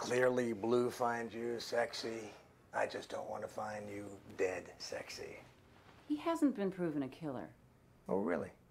Clearly, Blue finds you sexy. I just don't want to find you dead sexy. He hasn't been proven a killer. Oh, really?